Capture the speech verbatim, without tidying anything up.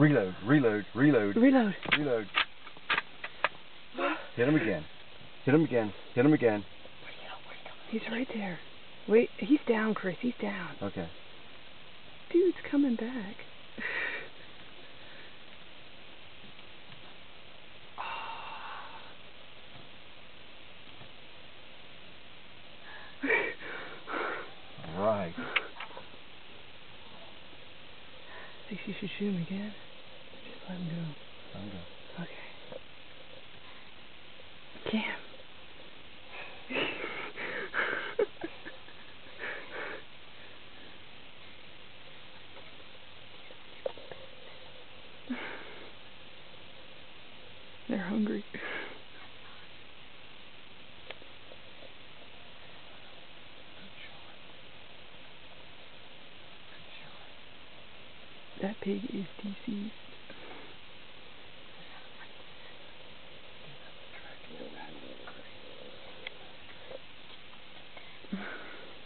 Reload, reload, reload, Reload. reload. Hit him again. Hit him again. Hit him again. Where'd he go? Where'd he go? He's right there. Wait, he's down, Chris. He's down. Okay. Dude's coming back. All right. Think you should shoot him again? Or just let him go? Let him go. Okay. Cam. They're hungry. Good shot. Good shot. That pig is deceased.